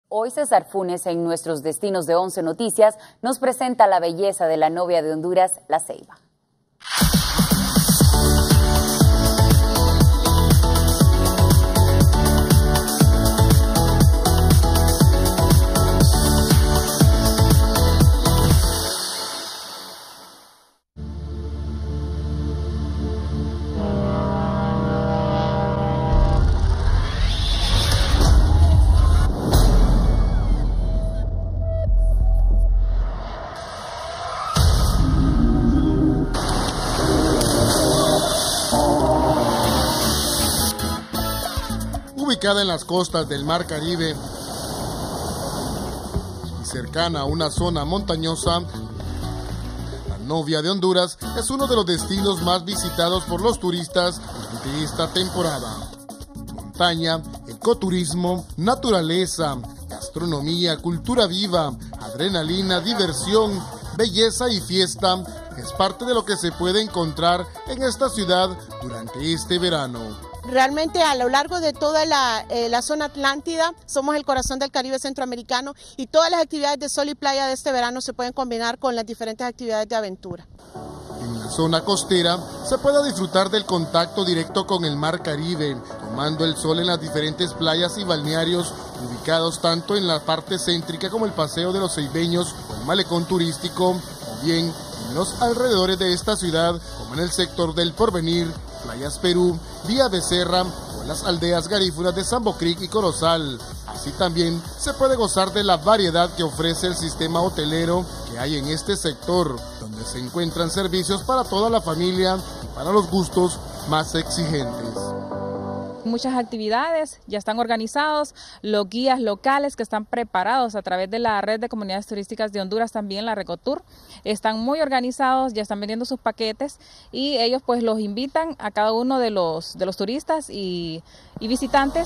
Hoy César Funes, en nuestros destinos de 11 Noticias, nos presenta la belleza de la novia de Honduras, La Ceiba. Ubicada en las costas del Mar Caribe y cercana a una zona montañosa, la novia de Honduras es uno de los destinos más visitados por los turistas durante esta temporada. Montaña, ecoturismo, naturaleza, gastronomía, cultura viva, adrenalina, diversión, belleza y fiesta es parte de lo que se puede encontrar en esta ciudad durante este verano. Realmente a lo largo de toda la zona atlántida somos el corazón del Caribe centroamericano y todas las actividades de sol y playa de este verano se pueden combinar con las diferentes actividades de aventura. En la zona costera se puede disfrutar del contacto directo con el Mar Caribe, tomando el sol en las diferentes playas y balnearios ubicados tanto en la parte céntrica como el Paseo de los Ceibeños o el Malecón Turístico, o bien en los alrededores de esta ciudad como en el sector del Porvenir, Playas Perú, Vía Becerra o las aldeas garífunas de Sambo Creek y Corozal. Así también se puede gozar de la variedad que ofrece el sistema hotelero que hay en este sector, donde se encuentran servicios para toda la familia y para los gustos más exigentes. Muchas actividades ya están organizados, los guías locales que están preparados a través de la red de comunidades turísticas de Honduras, también la Recotur, están muy organizados, ya están vendiendo sus paquetes y ellos pues los invitan a cada uno de los turistas y visitantes.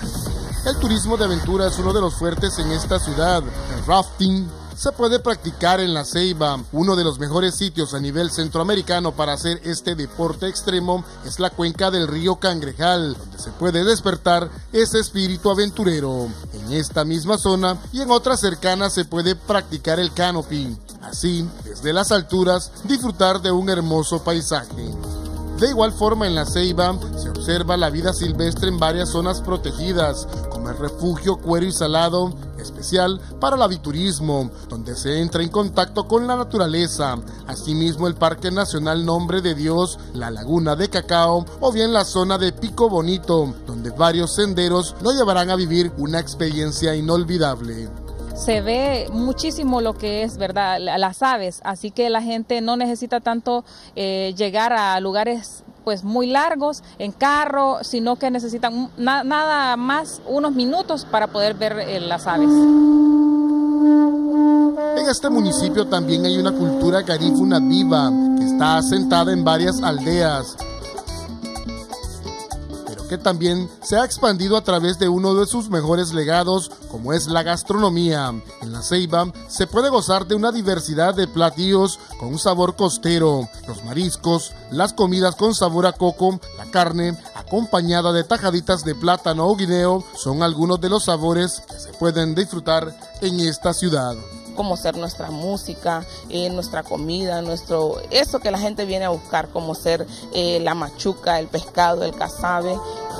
El turismo de aventura es uno de los fuertes en esta ciudad. El rafting se puede practicar en La Ceiba. Uno de los mejores sitios a nivel centroamericano para hacer este deporte extremo es la cuenca del río Cangrejal, donde se puede despertar ese espíritu aventurero. En esta misma zona y en otras cercanas se puede practicar el canopy. Así, desde las alturas, disfrutar de un hermoso paisaje. De igual forma, en La Ceiba se observa la vida silvestre en varias zonas protegidas, como el refugio Cuero y Salado, especial para el aviturismo, donde se entra en contacto con la naturaleza. Asimismo, el Parque Nacional Nombre de Dios, la Laguna de Cacao, o bien la zona de Pico Bonito, donde varios senderos lo llevarán a vivir una experiencia inolvidable. Se ve muchísimo lo que es, ¿verdad?, las aves, así que la gente no necesita tanto llegar a lugares pues muy largos en carro, sino que necesitan nada más unos minutos para poder ver las aves. En este municipio también hay una cultura garífuna viva que está asentada en varias aldeas, que también se ha expandido a través de uno de sus mejores legados, como es la gastronomía. En La Ceiba se puede gozar de una diversidad de platillos con un sabor costero, los mariscos, las comidas con sabor a coco, la carne, acompañada de tajaditas de plátano o guineo, son algunos de los sabores que se pueden disfrutar en esta ciudad. Como ser nuestra música, nuestra comida, eso que la gente viene a buscar, como ser la machuca, el pescado, el casabe.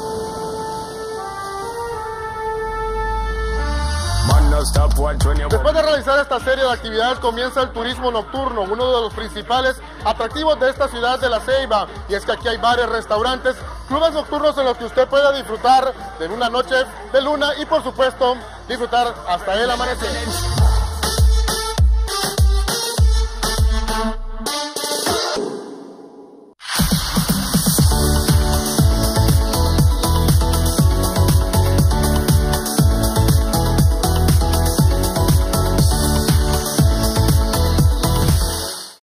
Después de realizar esta serie de actividades comienza el turismo nocturno, uno de los principales atractivos de esta ciudad de La Ceiba, y es que aquí hay bares, restaurantes, clubes nocturnos en los que usted puede disfrutar de una noche de luna y por supuesto disfrutar hasta el amanecer.